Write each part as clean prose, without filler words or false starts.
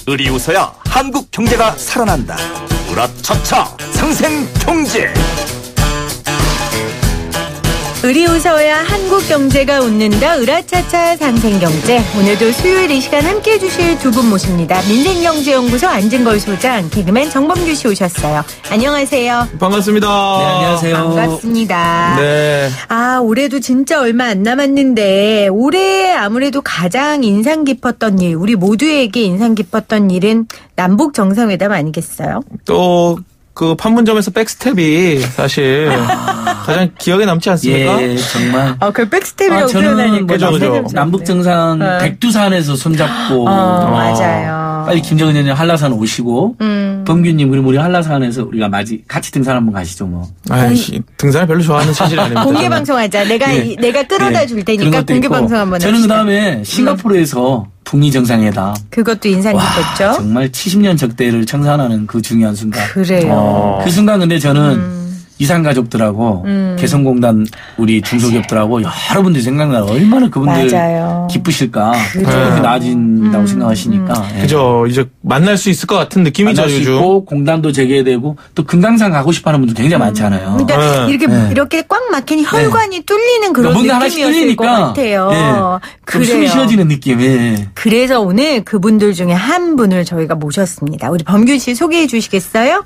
을이 웃어야 한국 경제가 살아난다. 으라차차 상생경제. 을이 웃어야 한국 경제가 웃는다. 으라차차 상생경제. 오늘도 수요일 이 시간 함께해 주실 두 분 모십니다. 민생경제연구소 안진걸 소장, 개그맨 정범규 씨 오셨어요. 안녕하세요. 반갑습니다. 네, 안녕하세요. 반갑습니다. 네. 올해도 진짜 얼마 안 남았는데 올해 아무래도 가장 인상 깊었던 일, 우리 모두에게 인상 깊었던 일은 남북 정상회담 아니겠어요? 또 그 판문점에서 백스텝이 사실 가장 기억에 남지 않습니까? 예, 정말. 그 백스텝이라고 표현하니까. 그죠. 남북 정상 백두산에서 손잡고. 맞아요. 빨리 김정은 위원장 한라산 오시고. 범규님, 그리고 우리 한라산에서 우리가 같이 등산 한번 가시죠, 뭐. 등산을 별로 좋아하는 체질이 아닙니다. 공개 방송하자. 내가 끌어다 줄 테니까 공개 방송 한번 합시다. 저는 그 다음에 싱가포르에서 북미 정상회담. 그것도 인상 깊었죠. 정말 70년 적대를 청산하는 그 중요한 순간. 그래요. 그 순간 근데 저는 이산가족들하고 개성공단 우리 중소기업들하고 여러분들이 생각나요. 얼마나 그분들 맞아요. 기쁘실까. 그렇게 나아진다고 생각하시니까. 그죠. 이제 만날 수 있을 것 같은 느낌이죠, 만날 수 요즘. 있고 공단도 재개되고 또 금강산 가고 싶어하는 분들 굉장히 많잖아요. 그러니까 이렇게 꽉 막힌 혈관이 뚫리는 그런 뭔가 하나씩 느낌이었을 것 같아요. 좀 숨이 쉬어지는 느낌. 예. 그래서 오늘 그분들 중에 한 분을 저희가 모셨습니다. 우리 범규 씨 소개해 주시겠어요?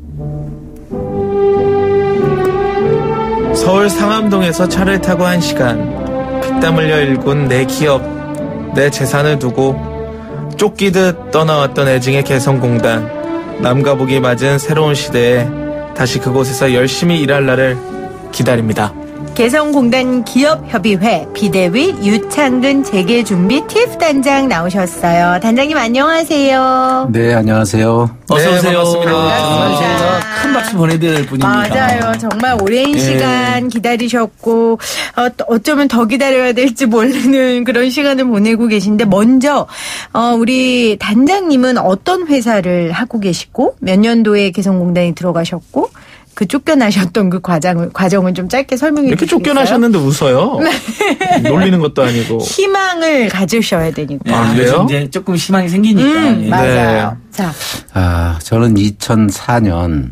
서울 상암동에서 차를 타고 1시간, 피땀 흘려 일군 내 기업, 내 재산을 두고 쫓기듯 떠나왔던 애증의 개성공단. 남과 북이 맞은 새로운 시대에 다시 그곳에서 열심히 일할 날을 기다립니다. 개성공단 기업협의회 비대위 유창근 재개준비 TF 단장 나오셨어요. 단장님 안녕하세요. 네, 안녕하세요. 어서 네, 오세요. 반갑습니다. 정말 저희가 큰 박수 보내드릴 분입니다. 맞아요. 정말 오랜 시간 기다리셨고 어쩌면 더 기다려야 될지 모르는 그런 시간을 보내고 계신데 먼저 우리 단장님은 어떤 회사를 하고 계시고 몇 년도에 개성공단에 들어가셨고 그 쫓겨나셨던 그 과정을 좀 짧게 설명해 이렇게 주시겠어요? 쫓겨나셨는데 웃어요? 놀리는 것도 아니고. 희망을 가지셔야 되니까. 그래요? 이제 조금 희망이 생기니까. 예. 맞아요. 자, 저는 2004년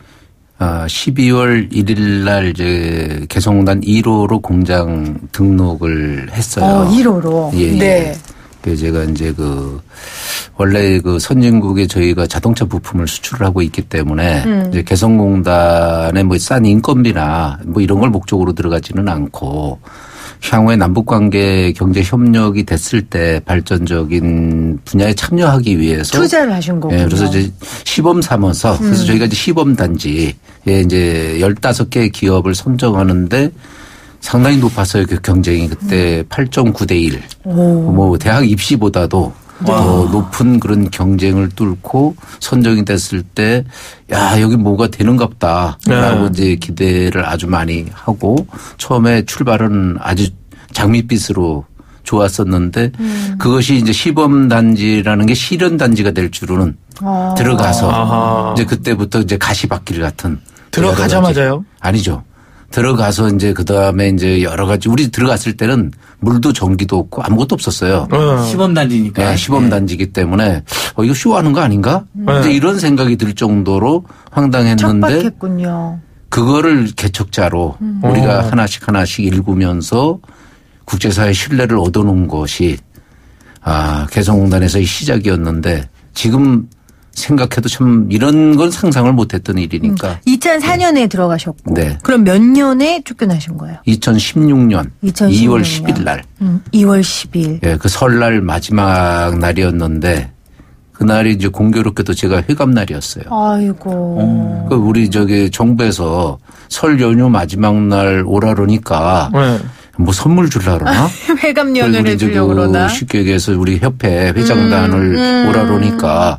12월 1일 날 이제 개성공단 1호로 공장 등록을 했어요. 1호로. 예, 예. 네. 그래서 제가 이제 원래 선진국에 저희가 자동차 부품을 수출을 하고 있기 때문에 이제 개성공단에 싼 인건비나 이런 걸 목적으로 들어가지는 않고 향후에 남북관계 경제 협력이 됐을 때 발전적인 분야에 참여하기 위해서 투자를 하신 거군요. 예, 그래서 이제 시범 삼아서 그래서 저희가 이제 시범 단지에 이제 15개 기업을 선정하는데 상당히 높았어요. 그 경쟁이 그때 8.9대 1. 대학 입시보다도 더 높은 그런 경쟁을 뚫고 선정이 됐을 때 여기 뭐가 되는갑다 라고 이제 기대를 아주 많이 하고 처음에 출발은 아주 장밋빛으로 좋았었는데 그것이 이제 시범 단지라는 게 실현 단지가 될 줄은 들어가서 이제 그때부터 이제 가시밭길 같은 들어가자마자요? 아니죠. 들어가서 이제 그다음에 이제 여러 가지 우리 들어갔을 때는 물도 전기도 없고 아무것도 없었어요. 시범단지니까. 네, 시범단지이기 때문에 이거 쇼하는 거 아닌가? 이제 이런 생각이 들 정도로 황당했는데 척박했군요. 그거를 개척자로 우리가 하나씩 일구면서 국제사회 신뢰를 얻어놓은 것이 개성공단에서의 시작이었는데 지금 생각해도 참 이런 건 상상을 못했던 일이니까. 2004년에 들어가셨고. 네. 그럼 몇 년에 쫓겨나신 거예요? 2016년 2월 10일 날. 2월 10일. 예, 그 설날 마지막 날이었는데 그날이 이제 공교롭게도 제가 회감 날이었어요. 아이고. 우리 정부에서 설 연휴 마지막 날 오라 그러니까 뭐 선물 주려고 그러나? 회감연을 해주려고 그러나? 쉽게 얘기해서 우리 협회 회장단을 오라 그러니까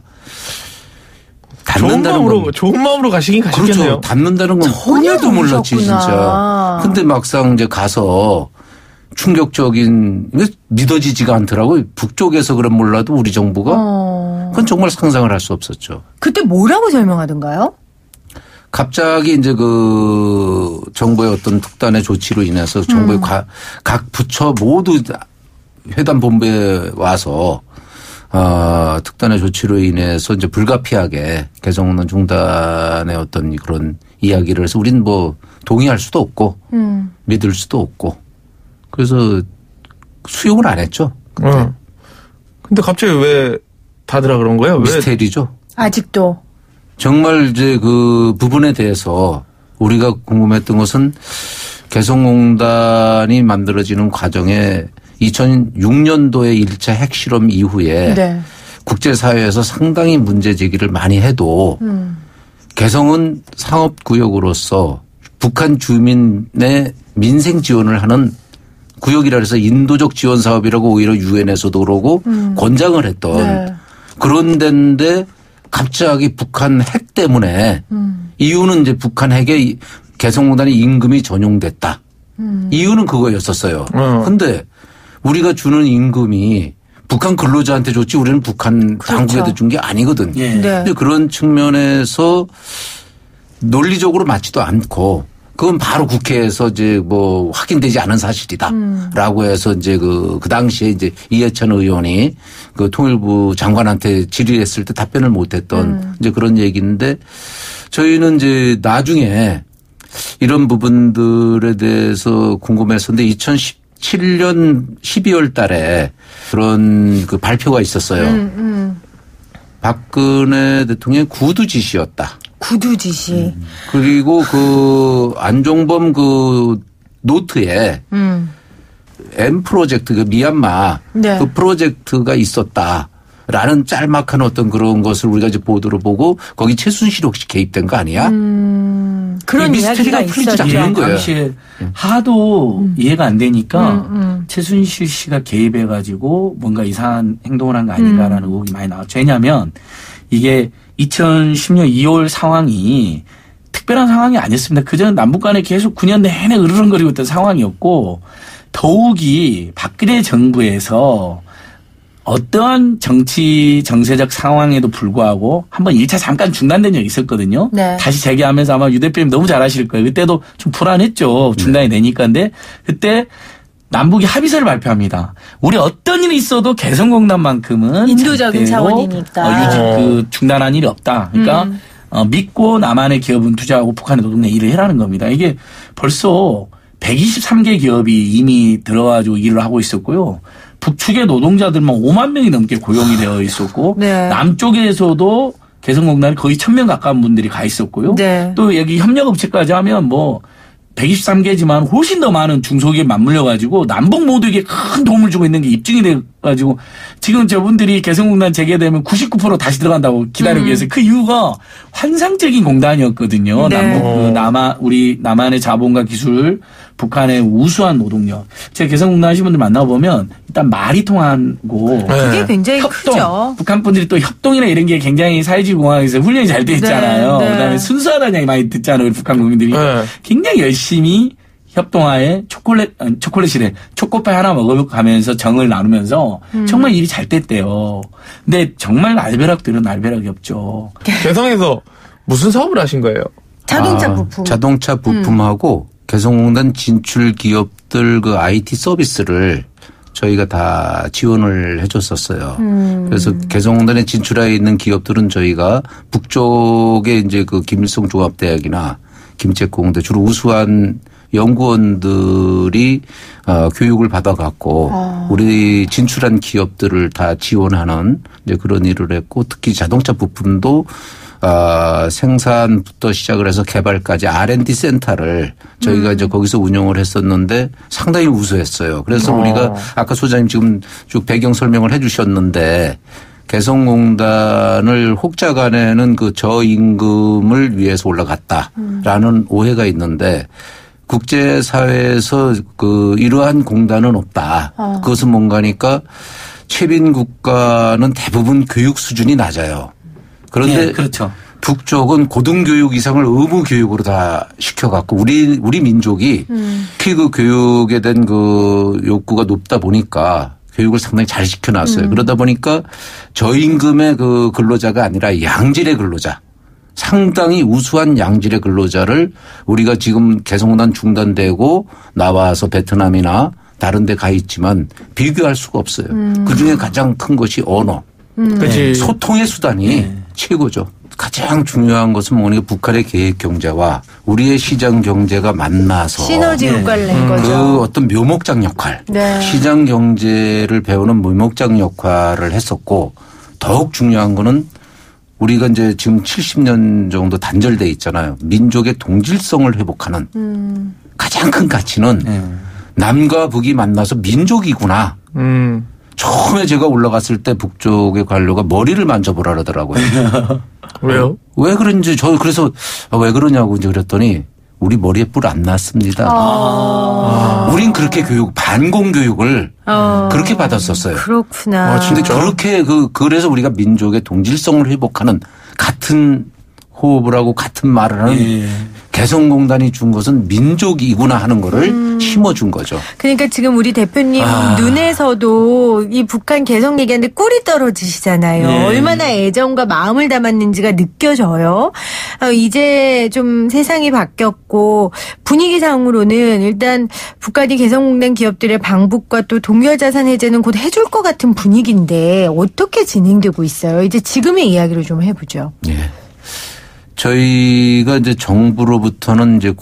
좋은 마음으로 가시긴 가셨겠네요. 그렇죠. 닮는다는 건 전혀도 몰랐지 진짜. 근데 막상 이제 가서 충격적인 믿어지지가 않더라고요. 북쪽에서 그런 몰라도 우리 정부가 그건 정말 상상을 할 수 없었죠. 그때 뭐라고 설명하던가요? 갑자기 이제 그 정부의 어떤 특단의 조치로 인해서 정부의 각 부처 모두 회담 본부에 와서 특단의 조치로 인해서 이제 불가피하게 개성공단 중단의 어떤 그런 이야기를 해서 우린 뭐 동의할 수도 없고 믿을 수도 없고 그래서 수용을 안 했죠. 근데 갑자기 왜 닫으라 그런 거예요? 미스테리죠. 아직도. 정말 이제 그 부분에 대해서 우리가 궁금했던 것은 개성공단이 만들어지는 과정에 2006년도에 1차 핵실험 이후에 네. 국제사회에서 상당히 문제 제기를 많이 해도 개성은 상업구역으로서 북한 주민의 민생 지원을 하는 구역이라 해서 인도적 지원 사업이라고 오히려 유엔에서도 그러고 권장을 했던 네. 그런 데인데 갑자기 북한 핵 때문에 이유는 이제 북한 핵에 개성공단의 임금이 전용됐다. 이유는 그거였었어요. 그런데 우리가 주는 임금이 북한 근로자한테 줬지 우리는 북한 그렇죠. 당국에도 준 게 아니거든. 예. 네. 근데 그런 측면에서 논리적으로 맞지도 않고 그건 바로 국회에서 이제 뭐 확인되지 않은 사실이다라고 해서 이제 그 당시에 이제 이해찬 의원이 그 통일부 장관한테 질의했을 때 답변을 못했던 이제 그런 얘기인데 저희는 이제 나중에 이런 부분들에 대해서 궁금했었는데 2017년 12월 달에 그런 그 발표가 있었어요. 박근혜 대통령의 구두 지시였다. 구두 지시. 그리고 그 안종범 그 노트에 M 프로젝트 그 미얀마 네. 그 프로젝트가 있었다라는 짤막한 어떤 그런 것을 우리가 이제 보도를 보고 거기 최순실 혹시 개입된 거 아니야? 그런 이 이야기가 미스터리가 풀리지 있었죠. 않는 거예요. 당시에 하도 이해가 안 되니까 최순실 씨가 개입해가지고 뭔가 이상한 행동을 한 거 아닌가라는 의혹이 많이 나왔죠. 왜냐하면 이게 2010년 2월 상황이 특별한 상황이 아니었습니다. 그전에 남북 간에 계속 9년 내내 으르렁거리고 있던 상황이었고 더욱이 박근혜 정부에서 어떠한 정치 정세적 상황에도 불구하고 한번 1차 잠깐 중단된 적이 있었거든요. 네. 다시 재개하면서 아마 유 대표님 너무 잘 아실 거예요. 그때도 좀 불안했죠. 중단이 되니까. 근데 그때 남북이 합의서를 발표합니다. 우리 어떤 일이 있어도 개성공단만큼은 인도적인 절대로 차원이니까. 중단한 일이 없다. 그러니까 믿고 남한의 기업은 투자하고 북한의 노동력 일을 해라는 겁니다. 이게 벌써 123개 기업이 이미 들어가지고 일을 하고 있었고요. 북측의 노동자들만 5만 명이 넘게 고용이 되어 있었고 네. 남쪽에서도 개성공단이 거의 1,000명 가까운 분들이 가 있었고요. 네. 또 여기 협력업체까지 하면 뭐 123개지만 훨씬 더 많은 중소기업에 맞물려 가지고 남북 모두에게 큰 도움을 주고 있는 게 입증이 돼 가지고 지금 저분들이 개성공단 재개되면 99% 다시 들어간다고 기다리기 위해서 그 이유가 환상적인 공단이었거든요. 네. 남북 우리 남한의 자본과 기술, 북한의 우수한 노동력. 제가 개성공단 하신 분들 만나보면 일단 말이 통하고 그게 굉장히 협동. 크죠. 북한 분들이 또 협동이나 이런 게 굉장히 사회주의 공화국에서 훈련이 잘 돼 있잖아요. 네, 네. 그다음에 순수하다는 얘기 많이 듣잖아요. 우리 북한 국민들이. 네. 굉장히 열심히 협동하에 초콜릿이래. 초코파이 하나 먹어가면서 정을 나누면서 정말 일이 잘 됐대요. 근데 정말 알배락도 이런 알배락이 없죠. 개성에서 무슨 사업을 하신 거예요? 자동차 부품. 자동차 부품하고 개성공단 진출 기업들 그 IT 서비스를 저희가 다 지원을 해줬었어요. 그래서 개성공단에 진출해 있는 기업들은 저희가 북쪽에 이제 그 김일성 종합대학이나 김책공대 주로 우수한 연구원들이 교육을 받아갖고 우리 진출한 기업들을 다 지원하는 이제 그런 일을 했고 특히 자동차 부품도 생산부터 시작을 해서 개발까지 R&D 센터를 저희가 이제 거기서 운영을 했었는데 상당히 우수했어요. 그래서 우리가 아까 소장님 지금 쭉 배경 설명을 해 주셨는데 개성공단을 혹자간에는 그 저임금을 위해서 올라갔다라는 오해가 있는데 국제사회에서 그 이러한 공단은 없다. 그것은 뭔가니까 최빈 국가는 대부분 교육 수준이 낮아요. 그런데 네, 그렇죠. 북쪽은 고등교육 이상을 의무 교육으로 다 시켜갖고 우리 민족이 특히 그 교육에 대한 그 욕구가 높다 보니까 교육을 상당히 잘 시켜놨어요. 그러다 보니까 저임금의 그 근로자가 아니라 양질의 근로자. 상당히 우수한 양질의 근로자를 우리가 지금 개성공단 중단되고 나와서 베트남이나 다른 데 가 있지만 비교할 수가 없어요. 그중에 가장 큰 것이 언어. 그치. 소통의 수단이 최고죠. 가장 중요한 것은 뭐냐 북한의 계획 경제와 우리의 시장 경제가 만나서 시너지 효과를 낸 거죠. 그 어떤 묘목장 역할, 네. 시장 경제를 배우는 묘목장 역할을 했었고 더욱 중요한 거는 우리가 이제 지금 70년 정도 단절돼 있잖아요. 민족의 동질성을 회복하는 가장 큰 가치는 남과 북이 만나서 민족이구나. 처음에 제가 올라갔을 때 북쪽의 관료가 머리를 만져보라 그러더라고요. 왜요? 왜 그런지 저 그래서 왜 그러냐고 이제 그랬더니 우리 머리에 뿔 안 났습니다. 우린 그렇게 반공 교육을 그렇게 받았었어요. 그렇구나. 근데 그렇게 그래서 우리가 민족의 동질성을 회복하는 같은 호흡을 하고 같은 말을 하는 개성공단이 준 것은 민족이구나 하는 거를 심어준 거죠. 그러니까 지금 우리 대표님 눈에서도 이 북한 개성 얘기하는데 꿀이 떨어지시잖아요. 네. 얼마나 애정과 마음을 담았는지가 느껴져요. 이제 좀 세상이 바뀌었고 분위기상으로는 일단 북한이 개성공단 기업들의 방북과 또 동결자산 해제는 곧 해줄 것 같은 분위기인데 어떻게 진행되고 있어요? 이제 지금의 이야기를 좀 해보죠. 예. 저희가 이제 정부로부터는 이제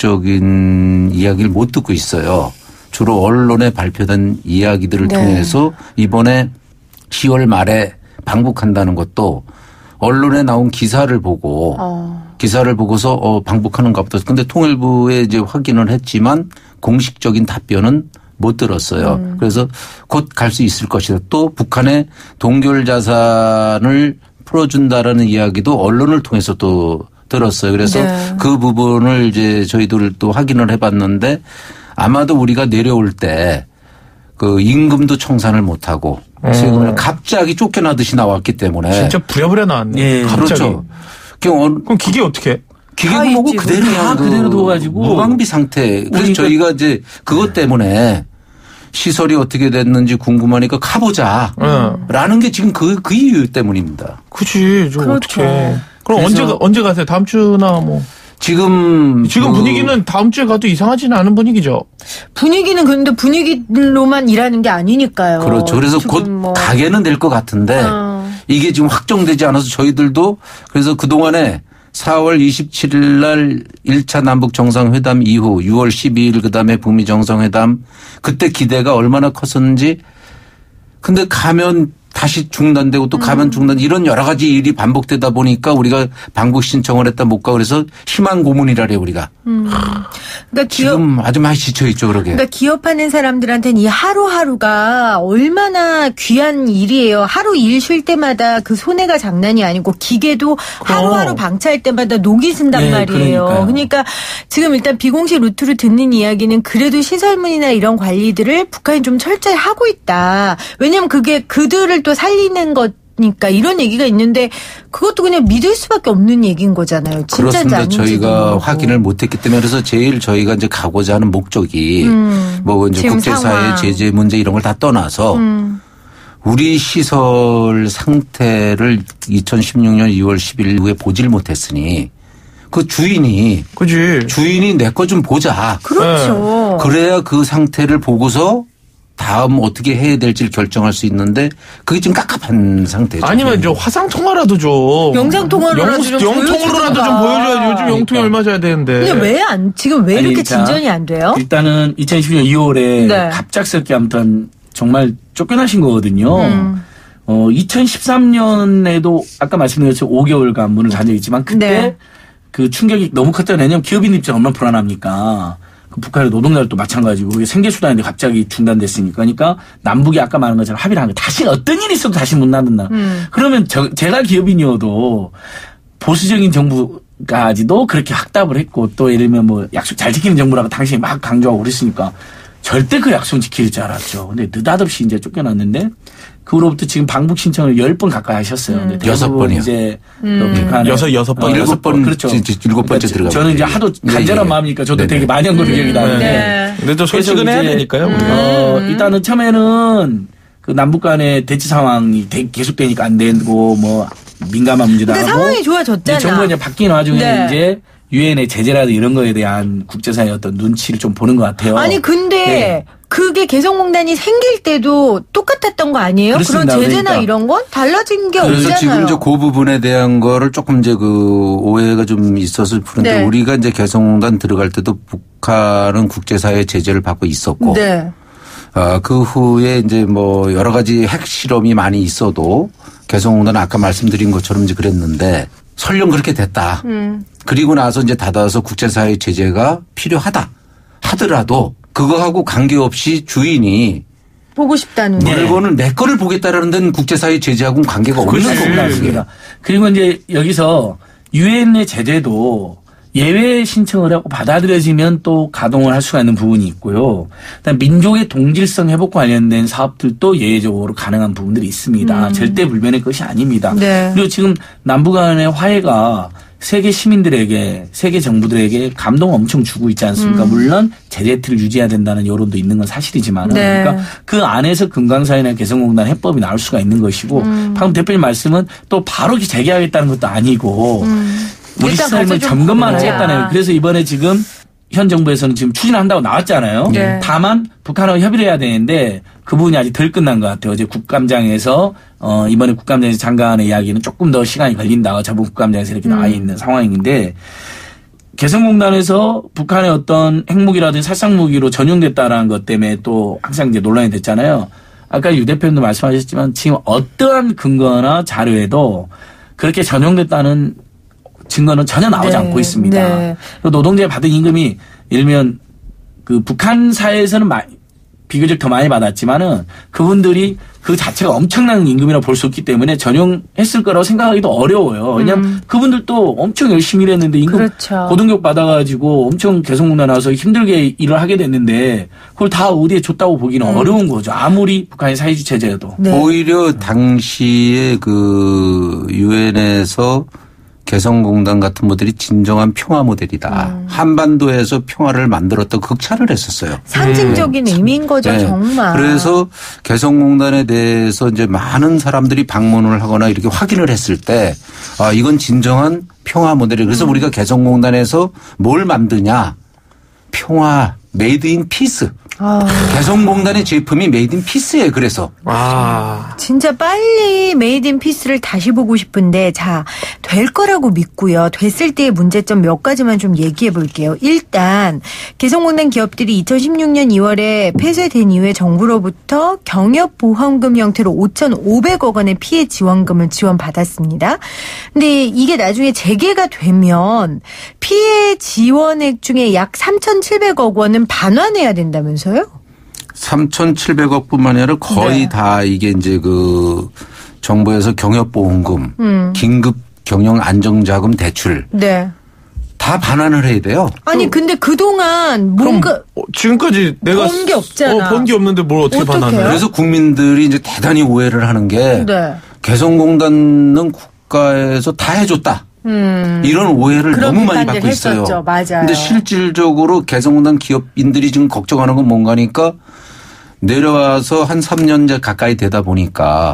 공식적인 이야기를 못 듣고 있어요. 주로 언론에 발표된 이야기들을 통해서 이번에 10월 말에 방북한다는 것도 언론에 나온 기사를 보고 기사를 보고서 방북하는가 보다. 근데 통일부에 이제 확인을 했지만 공식적인 답변은 못 들었어요. 그래서 곧 갈 수 있을 것이다. 또 북한의 동결 자산을 풀어준다라는 이야기도 언론을 통해서 또 들었어요. 그래서 그 부분을 이제 저희들 또 확인을 해봤는데 아마도 우리가 내려올 때 그 임금도 청산을 못하고 세금을 갑자기 쫓겨나듯이 나왔기 때문에 진짜 부랴부랴 나왔네. 예. 갑자기. 그렇죠. 그럼 기계 어떻게 해? 기계는 뭐고 그대로 다 그대로 둬가지고 무방비 상태. 그래서 저희가 이제 그것 때문에 시설이 어떻게 됐는지 궁금하니까 가보자. 라는 게 지금 그 이유 때문입니다. 그치. 좀 그렇죠. 어떡해. 그럼 언제 가세요? 다음 주나 뭐. 지금 분위기는 다음 주에 가도 이상하지는 않은 분위기죠. 분위기는 근데 분위기로만 일하는 게 아니니까요. 그렇죠. 그래서 곧 가게는 될 것 같은데 이게 지금 확정되지 않아서 저희들도 그래서 그동안에 4월 27일 날 1차 남북 정상회담 이후 6월 12일 그다음에 북미 정상회담 그때 기대가 얼마나 컸었는지 근데 가면 다시 중단되고 또 가면 중단 이런 여러 가지 일이 반복되다 보니까 우리가 방북 신청을 했다 못 가 그래서 희망 고문이라래 우리가. 그러니까 지금 아주 많이 지쳐 있죠 그러게. 그러니까 기업하는 사람들한테는 이 하루하루가 얼마나 귀한 일이에요. 하루 일 쉴 때마다 그 손해가 장난이 아니고 기계도 하루하루 방치할 때마다 녹이 쓴단 말이에요. 그러니까요. 그러니까 지금 일단 비공식 루트로 듣는 이야기는 그래도 시설문이나 이런 관리들을 북한이 좀 철저히 하고 있다. 왜냐하면 그게 그들을 또 살리는 거니까 이런 얘기가 있는데 그것도 그냥 믿을 수밖에 없는 얘기인 거잖아요. 진짜인지 그렇습니다. 아닌지도 저희가 모르고. 확인을 못했기 때문에 그래서 제일 저희가 이제 가고자 하는 목적이 뭐 이제 지금 국제사회 상황. 제재 문제 이런 걸 다 떠나서 우리 시설 상태를 2016년 2월 10일 후에 보질 못했으니 그 주인이 내 거 좀 보자. 그렇죠. 그래야 그 상태를 보고서 다음 어떻게 해야 될지를 결정할 수 있는데 그게 지금 깝깝한 상태죠. 아니면 저 화상 통화라도 좀. 영상 통화로라도 좀 영통으로라도 좀 보여줘야지. 요즘 영통이 얼마 줘야 되는데. 근데 지금 왜 이렇게 진전이 안 돼요? 일단은 2016년 2월에 갑작스럽게 아무튼 정말 쫓겨나신 거거든요. 2013년에도 아까 말씀드린 것처럼 5개월간 문을 닫아 있지만 그때 그 충격이 너무 컸잖아요. 왜냐하면 기업인 입장 얼마나 불안합니까? 그 북한의 노동자들도 마찬가지고 그게 생계수단인데 갑자기 중단됐으니까. 그러니까 남북이 아까 말한 것처럼 합의를 한 거예요. 다시 어떤 일이 있어도 다시 문 닫는다. 그러면 제가 기업인이어도 보수적인 정부까지도 그렇게 확답을 했고 또 예를 들면 뭐 약속 잘 지키는 정부라고 당시에 막 강조하고 그랬으니까 절대 그 약속은 지킬 줄 알았죠. 근데 느닷없이 이제 쫓겨났는데 그 후로부터 지금 방북 신청을 10번 가까이 하셨어요. 근데 6번이요. 이제 여섯 번. 7번. 그렇죠. 7번째 들어가고. 저는 이제 하도 간절한 마음이니까 저도 되게 많이 한 걸로 기억이 나는데. 근데 또 솔직은 해야 되니까요. 우리가. 일단은 처음에는 그 남북 간의 대치 상황이 계속되니까 안 되고 뭐 민감한 문제다 하고. 근데 상황이 좋아졌잖아. 정부가 이제 바뀐 와중에 이제 유엔의 제재라든 이런 거에 대한 국제사회의 어떤 눈치를 좀 보는 것 같아요. 아니 근데 그게 개성공단이 생길 때도 똑같았던 거 아니에요? 그렇습니다. 그런 제재나 그러니까. 이런 건 달라진 게 그래서 없잖아요. 지금 이제 그 부분에 대한 거를 조금 이제 그 오해가 좀 있어서 그런데 네. 우리가 이제 개성공단 들어갈 때도 북한은 국제사회 제재를 받고 있었고 네. 그 후에 이제 뭐 여러 가지 핵실험이 많이 있어도 개성공단은 아까 말씀드린 것처럼 이제 그랬는데 설령 그렇게 됐다. 그리고 나서 이제 닫아서 국제사회 제재가 필요하다 하더라도 그거하고 관계없이 주인이 보고 싶다는 네. 거. 물건을 내 거를 보겠다라는 데는 국제사회 제재하고는 관계가 없는 겁니다. 그게. 그리고 이제 여기서 유엔의 제재도 예외 신청을 하고 받아들여지면 또 가동을 할 수가 있는 부분이 있고요. 그다음 민족의 동질성 회복 관련된 사업들도 예외적으로 가능한 부분들이 있습니다. 절대 불변의 것이 아닙니다. 네. 그리고 지금 남북 간의 화해가 세계 시민들에게 세계 정부들에게 감동을 엄청 주고 있지 않습니까? 물론 제재 틀을 유지해야 된다는 여론도 있는 건 사실이지만 네. 그러니까 그 안에서 금강사회나 개성공단 해법이 나올 수가 있는 것이고 방금 대표님 말씀은 또 바로 재개하겠다는 것도 아니고 우리 일단 삶을 같이 좀 점검만 보자. 하겠다는. 그래서 이번에 지금 현 정부에서는 지금 추진한다고 나왔잖아요. 네. 다만 북한하고 협의를 해야 되는데 그 부분이 아직 덜 끝난 것 같아요. 어제 국감장에서 이번에 국감장에서 장관의 이야기는 조금 더 시간이 걸린다. 저번 국감장에서 이렇게 나와 있는 상황인데 개성공단에서 북한의 어떤 핵무기라든지 살상무기로 전용됐다라는 것 때문에 또 항상 이제 논란이 됐잖아요. 아까 유 대표님도 말씀하셨지만 지금 어떠한 근거나 자료에도 그렇게 전용됐다는 증거는 전혀 나오지 네. 않고 있습니다. 네. 그리고 노동자가 받은 임금이 예를 들면 그 북한 사회에서는 비교적 더 많이 받았지만은 그분들이 그 자체가 엄청난 임금이라고 볼 수 없기 때문에 전용했을 거라고 생각하기도 어려워요. 왜냐하면 그분들도 엄청 열심히 일했는데 임금 그렇죠. 고등교육 받아가지고 엄청 개성공단 나와서 힘들게 일을 하게 됐는데 그걸 다 어디에 줬다고 보기는 어려운 거죠. 아무리 북한이 사회주의 체제여도. 네. 오히려 당시에 그 유엔에서 개성공단 같은 모델이 진정한 평화 모델이다. 한반도에서 평화를 만들었다고 극찬을 했었어요. 상징적인 의미인 거죠, 네. 정말. 그래서 개성공단에 대해서 이제 많은 사람들이 방문을 하거나 이렇게 확인을 했을 때, 이건 진정한 평화 모델이에요. 그래서 우리가 개성공단에서 뭘 만드냐? 평화, 메이드 인 피스. 개성공단의 제품이 메이드 인 피스예요. 그래서. 진짜 빨리 메이드 인 피스를 다시 보고 싶은데 자, 될 거라고 믿고요. 됐을 때의 문제점 몇 가지만 좀 얘기해 볼게요. 일단 개성공단 기업들이 2016년 2월에 폐쇄된 이후에 정부로부터 경협보험금 형태로 5,500억 원의 피해 지원금을 지원받았습니다. 근데 이게 나중에 재개가 되면 피해 지원액 중에 약 3,700억 원은 반환해야 된다면서요? 3,700억뿐만 아니라 거의 네. 다 이게 이제 그 정부에서 경협보험금, 긴급 경영 안정자금 대출 네. 다 반환을 해야 돼요. 아니 근데 그동안 뭔가 지금까지 내가 번게 없잖아. 번 게 없는데 뭘 어떻게 어떡해요? 반환해? 그래서 국민들이 이제 대단히 오해를 하는 게 네. 개성공단은 국가에서 다 해줬다. 이런 오해를 그런 너무 많이 비판들 받고 있어요. 했었죠. 맞아요. 근데 실질적으로 개성공단 기업인들이 지금 걱정하는 건 뭔가니까 내려와서 한 3년 가까이 되다 보니까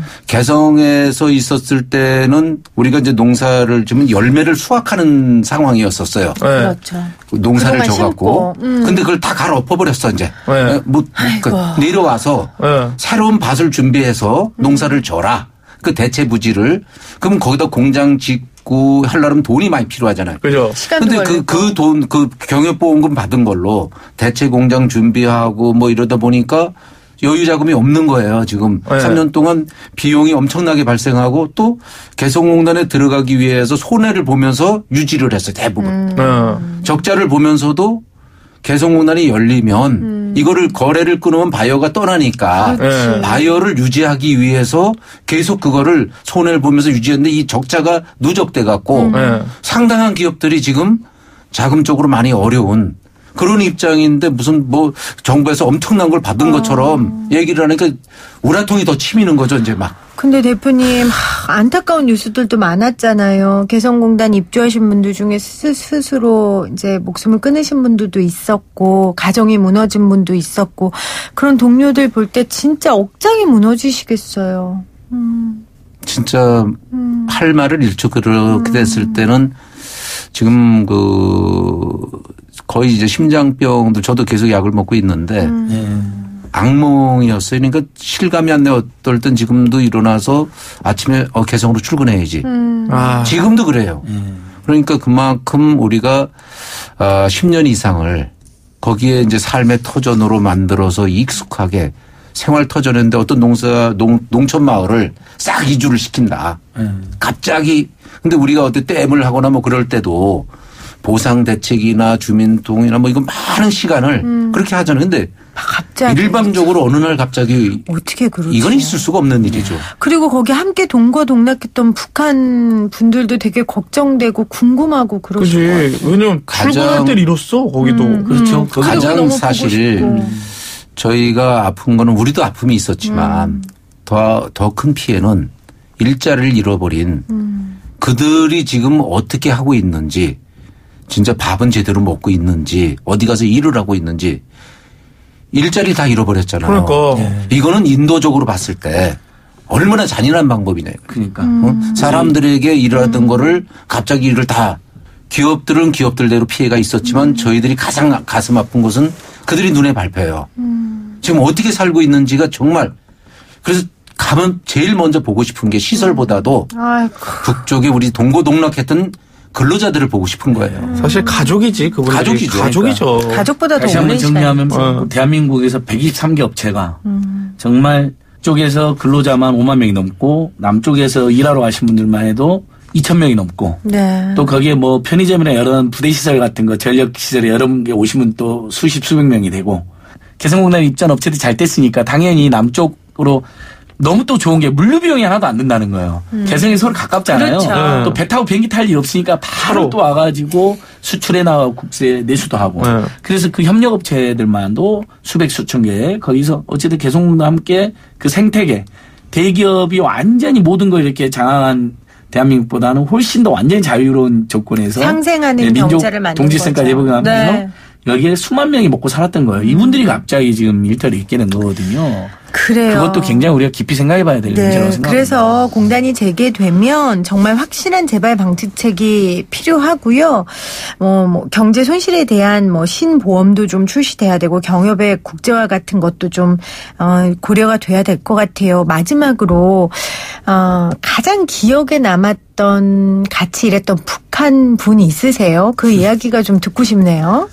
개성에서 있었을 때는 우리가 이제 농사를 지면 열매를 수확하는 상황이었었어요. 네. 그렇죠. 농사를 그동안 져갖고. 심고. 근데 그걸 다 갈아엎어버렸어 이제. 네. 내려와서 네. 새로운 밭을 준비해서 농사를 져라. 그 대체 부지를. 그러면 거기다 공장 짓고 하려면 돈이 많이 필요하잖아요. 그죠. 시간도 근데 걸리고. 그 돈, 그 경협보험금 받은 걸로 대체 공장 준비하고 뭐 이러다 보니까 여유 자금이 없는 거예요. 지금 네. 3년 동안 비용이 엄청나게 발생하고 또 개성공단에 들어가기 위해서 손해를 보면서 유지를 했어요. 대부분. 적자를 보면서도 개성공단이 열리면 이거를 거래를 끊으면 바이어가 떠나니까 그렇지. 바이어를 유지하기 위해서 계속 그거를 손해를 보면서 유지했는데 이 적자가 누적돼 갖고 상당한 기업들이 지금 자금적으로 많이 어려운 그런 입장인데 무슨 뭐 정부에서 엄청난 걸 받은 것처럼 얘기를 하니까 우라통이 더 치미는 거죠 이제 막. 근데 대표님 안타까운 뉴스들도 많았잖아요. 개성공단 입주하신 분들 중에 스스로 이제 목숨을 끊으신 분들도 있었고 가정이 무너진 분도 있었고 그런 동료들 볼 때 진짜 억장이 무너지시겠어요. 진짜 할 말을 잃죠. 그렇게 됐을 때는 지금 그 거의 이제 심장병도 저도 계속 약을 먹고 있는데 악몽이었어요. 그러니까 실감이 안 나요. 어떨 땐 지금도 일어나서 아침에 개성으로 출근해야지. 지금도 그래요. 그러니까 그만큼 우리가 10년 이상을 거기에 이제 삶의 터전으로 만들어서 익숙하게 생활 터전인데 어떤 농촌 마을을 싹 이주를 시킨다. 갑자기 근데 우리가 어떤 댐을 하거나 뭐 그럴 때도 보상 대책이나 주민동이나 뭐 이거 많은 시간을 그렇게 하잖아요. 근데 갑자기 일방적으로 어느 날 갑자기 어떻게 그러지? 이건 있을 수가 없는 일이죠. 그리고 거기 함께 동거동락했던 북한 분들도 되게 걱정되고 궁금하고 그러실 것 같아요. 그지. 왜냐면 출근할 때를 잃었어 거기도. 그렇죠. 가장 사실 저희가 아픈 거는 우리도 아픔이 있었지만 더 큰 피해는 일자리를 잃어버린 그들이 지금 어떻게 하고 있는지 진짜 밥은 제대로 먹고 있는지 어디 가서 일을 하고 있는지 일자리 다 잃어버렸잖아요. 그러니까. 이거는 인도적으로 봤을 때 얼마나 잔인한 방법이냐. 그러니까. 사람들에게 일하던 거를 갑자기 일을 다 기업들은 기업들대로 피해가 있었지만 저희들이 가장 가슴 아픈 것은 그들이 눈에 밟혀요. 지금 어떻게 살고 있는지가 정말 그래서 가면 제일 먼저 보고 싶은 게 시설보다도 북쪽에 우리 동고동락했던 근로자들을 보고 싶은 거예요. 사실 가족이지 그분들이. 가족이죠. 가족이죠. 그러니까. 가족보다 더 다시 오랜 한번 시간. 정리하면 대한민국에서 123개 업체가 정말 쪽에서 근로자만 5만 명이 넘고 남쪽에서 일하러 가신 분들만 해도 2천 명이 넘고 네. 또 거기에 뭐 편의점이나 여러 부대시설 같은 거 전력시설에 여러 개 오시면 또 수백 명이 되고 개성공단 입장 업체들이 잘 됐으니까 당연히 남쪽으로 너무 또 좋은 게 물류 비용이 하나도 안 든다는 거예요. 개성이 서로 가깝잖아요. 그렇죠. 또 배 타고 비행기 탈 일 없으니까 바로 또 와가지고 수출해 나가고 국세 내수도 하고. 그래서 그 협력업체들만도 수천 개 거기서 어쨌든 개성공단과 함께 그 생태계 대기업이 완전히 모든 걸 이렇게 장악한 대한민국보다는 훨씬 더 완전히 자유로운 조건에서 상생하는 경제를 만든 동지성까지 거죠. 해보면서 네. 여기에 수만 명이 먹고 살았던 거예요. 이분들이 갑자기 지금 일터를 잃게 된 거거든요. 그래요. 그것도 굉장히 우리가 깊이 생각해봐야 될 문제라고 생각합니다. 그래서 공단이 재개되면 정말 확실한 재발 방지책이 필요하고요. 뭐 경제 손실에 대한 뭐 신보험도 좀 출시돼야 되고 경협의 국제화 같은 것도 좀 고려가 돼야 될 것 같아요. 마지막으로 가장 기억에 남았던 같이 일했던 북한 분이 있으세요? 그 이야기가 좀 듣고 싶네요.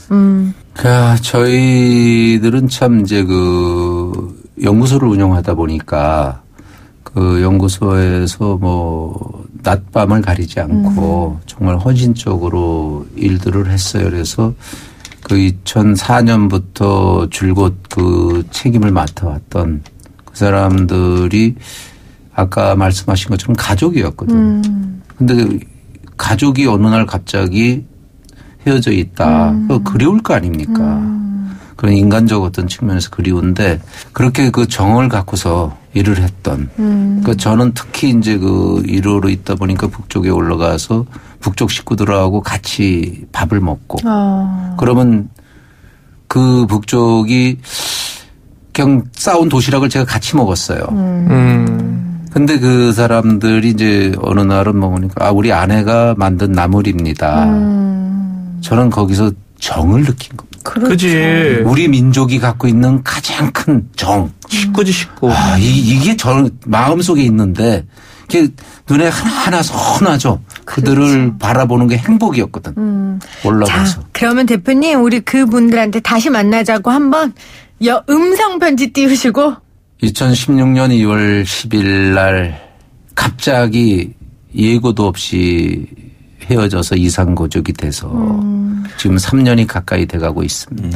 저희들은 참 이제 연구소를 운영하다 보니까 그 연구소에서 뭐 낮밤을 가리지 않고 정말 헌신적으로 일들을 했어요. 그래서 그 2004년부터 줄곧 그 책임을 맡아왔던 그 사람들이 아까 말씀하신 것처럼 가족이었거든요. 근데 가족이 어느 날 갑자기 헤어져 있다. 그리울 거 아닙니까? 그런 인간적 어떤 측면에서 그리운데 그렇게 그 정을 갖고서 일을 했던. 그 저는 특히 이제 그 1호로 있다 보니까 북쪽에 올라가서 북쪽 식구들하고 같이 밥을 먹고. 그러면 그 북쪽이 그냥 싸운 도시락을 제가 같이 먹었어요. 근데 그 사람들이 이제 어느 날은 먹으니까 우리 아내가 만든 나물입니다. 저는 거기서 정을 느낀 겁니다. 그지. 우리 민족이 갖고 있는 가장 큰 정. 식구지 식구. 이게 마음속에 있는데 이게 눈에 하나하나 선하죠. 그들을 바라보는 게 행복이었거든. 올라가서. 자, 그러면 대표님 우리 그분들한테 다시 만나자고 한번 음성 편지 띄우시고 2016년 2월 10일 날 갑자기 예고도 없이 헤어져서 이산고족이 돼서 지금 3년이 가까이 돼가고 있습니다.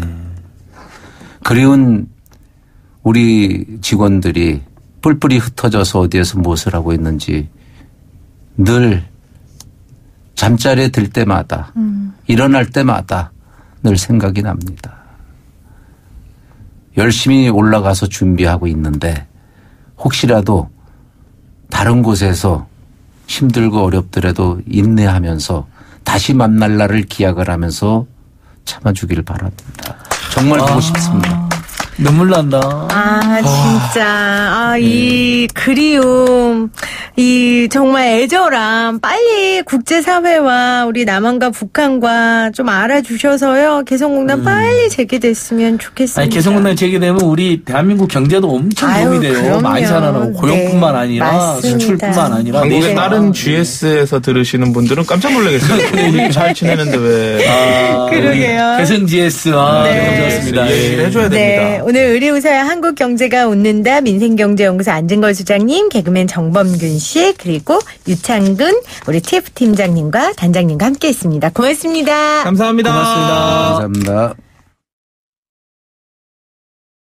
그리운 우리 직원들이 뿔뿔이 흩어져서 어디에서 무엇을 하고 있는지 늘 잠자리에 들 때마다 일어날 때마다 늘 생각이 납니다. 열심히 올라가서 준비하고 있는데 혹시라도 다른 곳에서 힘들고 어렵더라도 인내하면서 다시 만날 날을 기약을 하면서 참아주길 바랍니다. 정말 보고 싶습니다. 눈물 난다. 진짜. 이 그리움. 이 정말 애절함 빨리 국제사회와 우리 남한과 북한과 좀 알아주셔서요. 개성공단 빨리 재개됐으면 좋겠습니다. 아니, 개성공단 재개되면 우리 대한민국 경제도 엄청 도움이 돼요. 그럼요. 많이 살아나고 고용뿐만 아니라 맞습니다. 수출뿐만 아니라 한국의 내일 다른 GS에서 들으시는 분들은 깜짝 놀라겠어요. 우리 잘 지내는데 왜? 그러게요. 개성 GS 좋습니다. 얘기를 해줘야 됩니다. 네, 오늘 의리우사의 한국경제가 웃는다 민생경제연구소 안진걸 수장님, 개그맨 정범균 씨, 그리고 유창근 우리 TF 팀장님과 단장님과 함께했습니다. 고맙습니다. 감사합니다. 고맙습니다. 감사합니다.